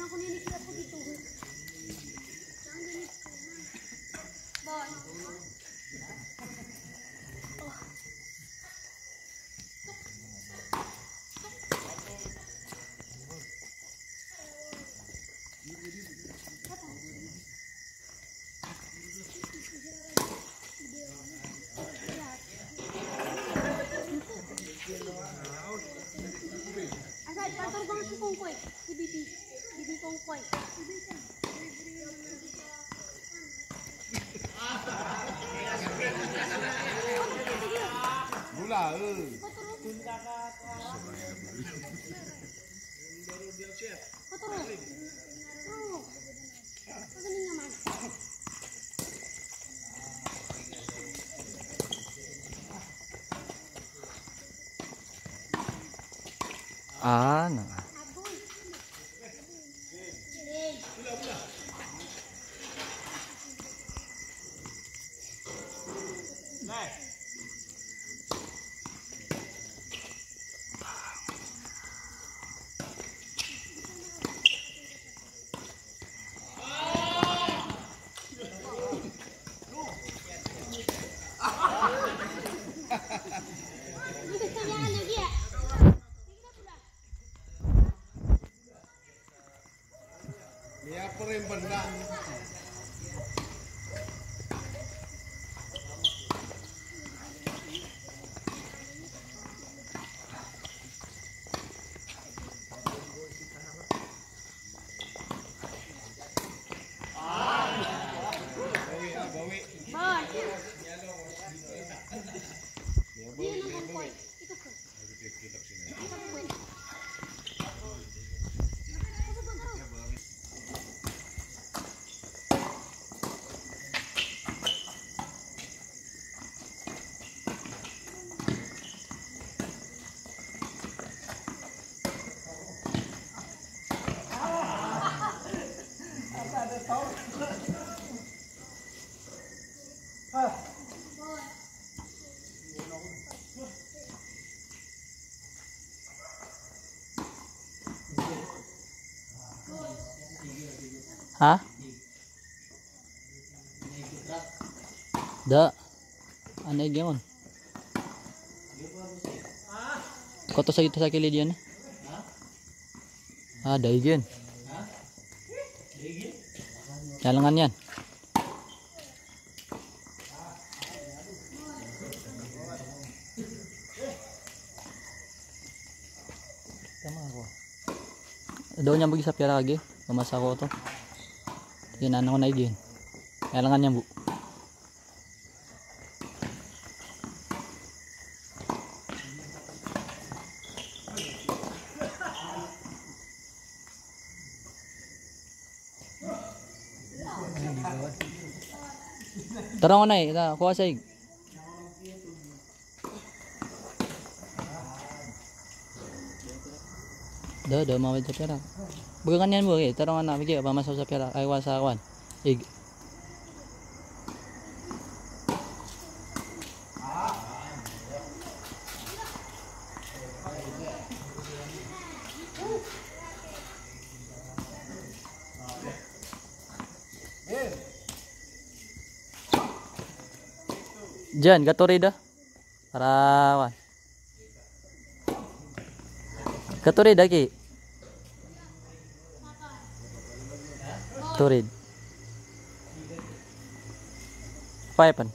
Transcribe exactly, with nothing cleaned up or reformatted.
aku ini kira aku gitu. Boy. Asal pator bang si kongkoy, si bibi, bibi kongkoy. Gula, eh. Pator. Oh. Apa ni nyaman? Ah, nah. Dia perempuan. Hah? Da. Aneh gimana? Koto sa kita sa kilid yan. Ah, daigin. Jalangan yan. Tama ako. Daw niya bagi sa piyara lagi. Mamasa ko to. Yan ano ko na igin. Jalangan niya bu. Tarang ko na eh. Kuha sa ig. Dah, dah mawid sa pera. Bagangan yan mo eh. Tarang ko na. Bigyan, pamasaw sa pera. Ay, wala sa awan. Ig. Diyan, gatori dah. Parawan. Gatori dah ki. Turid. Paipan.